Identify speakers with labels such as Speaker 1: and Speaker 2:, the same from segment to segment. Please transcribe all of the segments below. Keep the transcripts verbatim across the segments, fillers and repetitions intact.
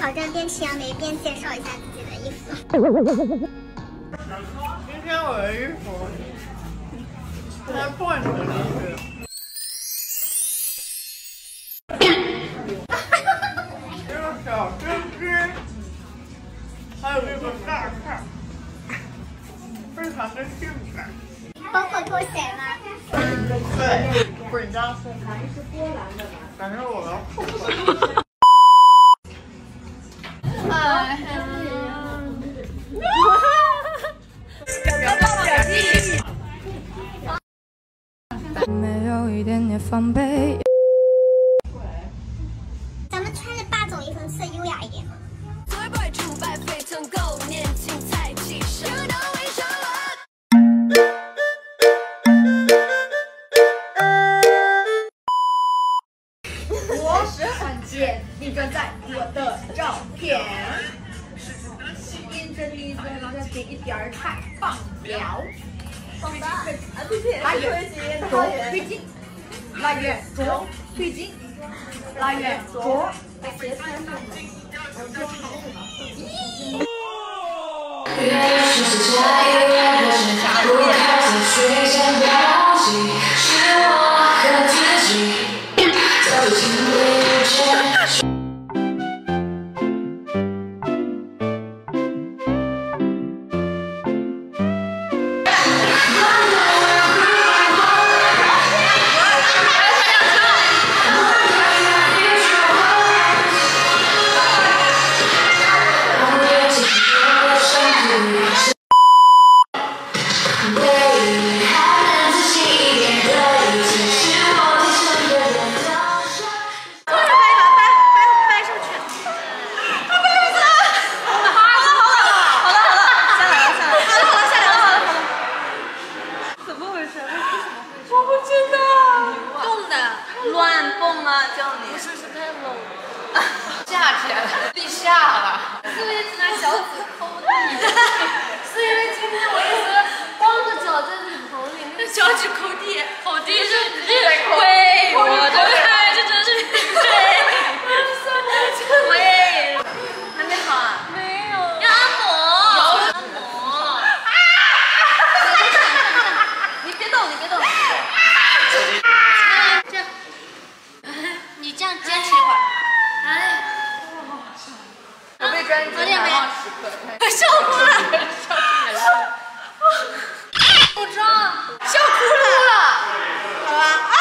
Speaker 1: 挑战边吃杨梅边介绍一下自己的衣服。
Speaker 2: 今天我的衣服是破你的衣服。这个小鸡鸡，还有这个大菜，非常的性感。
Speaker 1: 包括拖鞋吗？
Speaker 2: 对，滚张。感觉我要吐了。哎呀！
Speaker 3: 没有一点点防备。
Speaker 1: 咱们穿着霸总衣服色优雅一点吗？
Speaker 2: 我是很贱，你站在我的照片，吸引着你的那点一点儿太棒了。棒的啊，对对，拉远左推进，拉远左推进，拉远左。斜穿上。越是假意，越是不开心，虚假标记，是我和自己。早就情不自禁。
Speaker 4: 乱蹦啊！叫你不是是太冷，夏天了，立夏了。是因为拿小指抠地，是因为今天我一直光着脚在雨棚里，那脚趾抠地，抠地是日亏，我的天，这真是日亏。喂，还没好啊？没有，要按摩，按摩。你别动，你别动。你这样坚持一会儿，哎，我被专辑难忘时刻，我笑哭了，我装笑哭了，好吧，哎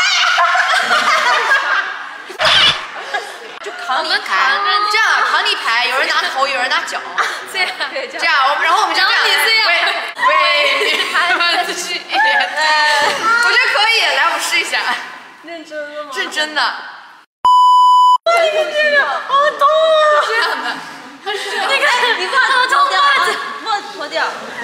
Speaker 4: 呀，就扛你牌，这样扛你牌，有人拿头，有人拿脚，这样这样，我们然后我们就这样，喂喂，他们继续一点，我觉得可以，来我们试一下，认真的吗？认真的。好痛啊！这样的，你看，你袜子脱掉，袜子脱掉。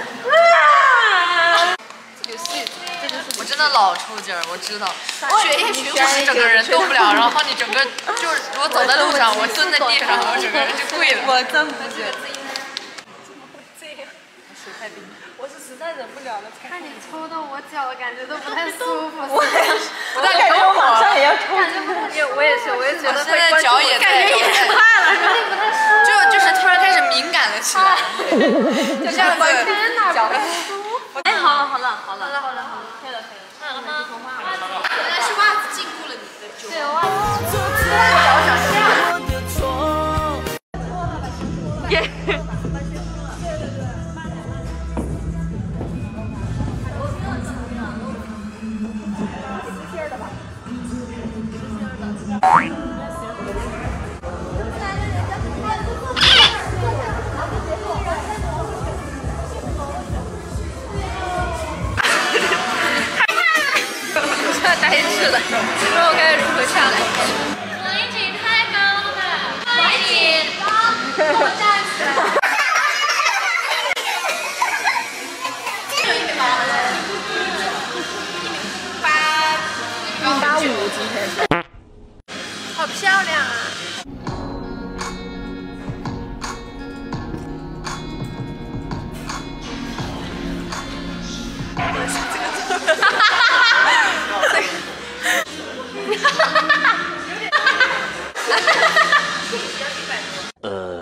Speaker 4: 有戏，这就是我真的老抽筋儿，我知道，血液循环整个人动不了，然后你整个就是我走在路上，我蹲在地上，我整个人就跪了。我真不觉得。这样，水太冰。我是实在忍不了了。看你抽到我脚，感觉都不太舒服。我也是，不太感觉我马上也要抽。感觉不太，我也是，我也觉得会关注，感觉也快了，感觉不太舒服。就就是突然开始敏感了起来，就这样子。天哪，脚不舒服。哎，好了好了好了好了好了好了，可以了可以了。嗯嗯。原来是袜子禁锢了你的酒。对，袜子。脚想这样。耶。呆滞了，不知道该如何下来。王一锦太高了，王一锦，给我站起来。有一米八了，八一八五今天。好漂亮啊！我是这个做的。呃。